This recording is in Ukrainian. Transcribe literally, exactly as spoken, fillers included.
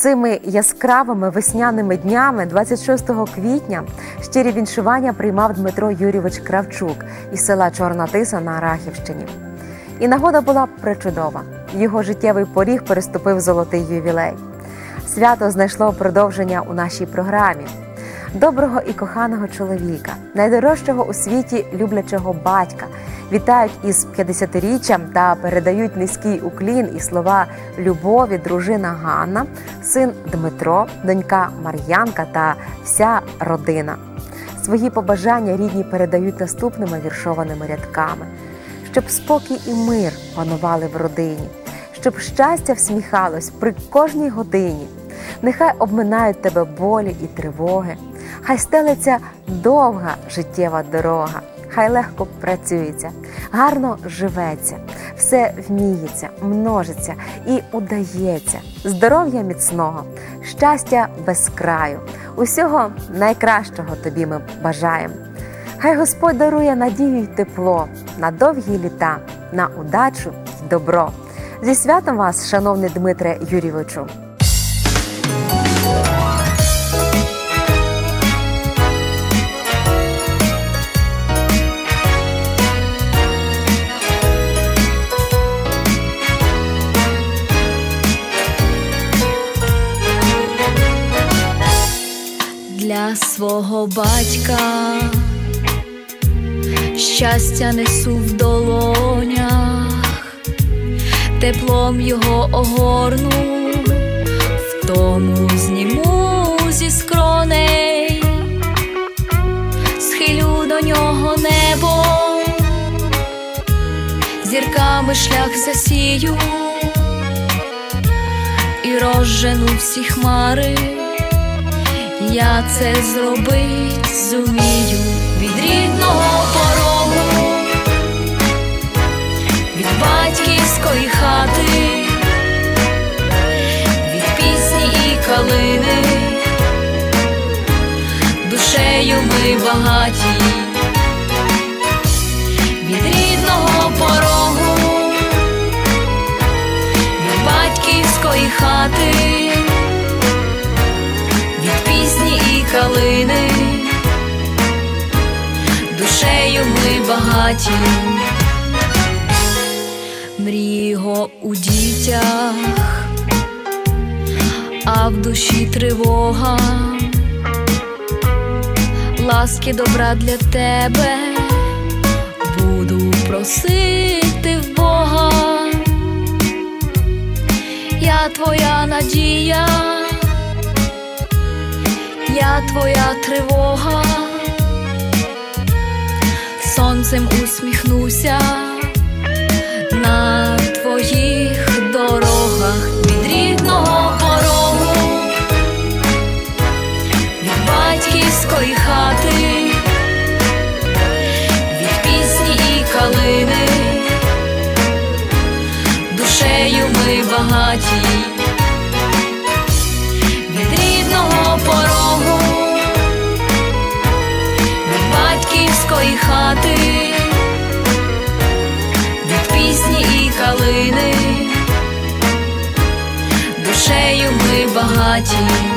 Цими яскравими весняними днями двадцять шостого квітня щирі віншування приймав Дмитро Юрійович Кравчук із села Чорна Тиса на Рахівщині. І нагода була пречудова. Його життєвий поріг переступив золотий ювілей. Свято знайшло продовження у нашій програмі. Доброго і коханого чоловіка, найдорожчого у світі люблячого батька вітають із п'ятдесятиріччям та передають низький уклін і слова любові дружина Ганна, син Дмитро, донька Мар'янка та вся родина. Свої побажання рідні передають наступними віршованими рядками. Щоб спокій і мир панували в родині, щоб щастя всміхалось при кожній годині. Нехай обминають тебе болі і тривоги, хай стелиться довга життєва дорога, хай легко працюється, гарно живеться, все вміється, множиться і удається. Здоров'я міцного, щастя без краю, усього найкращого тобі ми бажаємо. Хай Господь дарує надію й тепло на довгі літа, на удачу й добро. Зі святом вас, шановний Дмитре Юрійовичу! Для свого батька щастя несу в долонях, теплом його огорну, в тому зніму зі скроней, схилю до нього небо, зірками шлях засію і розжену всі хмари. Я це зробить зумію. Від рідного порогу, від батьківської хати, від пісні і калини, душею ми багаті. Від рідного порогу, від батьківської хати, і калини, душею ми багаті. Мрії його у дітях, а в душі тривога, ласки добра для тебе буду просити в Бога. Я твоя надія, я твоя тривога, сонцем усміхнуся на твоїх дорогах. Від рідного порогу, від батьківської хати, від пісні і калини, душею ми багаті. Від рідного порогу, від батьківської хати, від пісні і калини, душею ми багаті.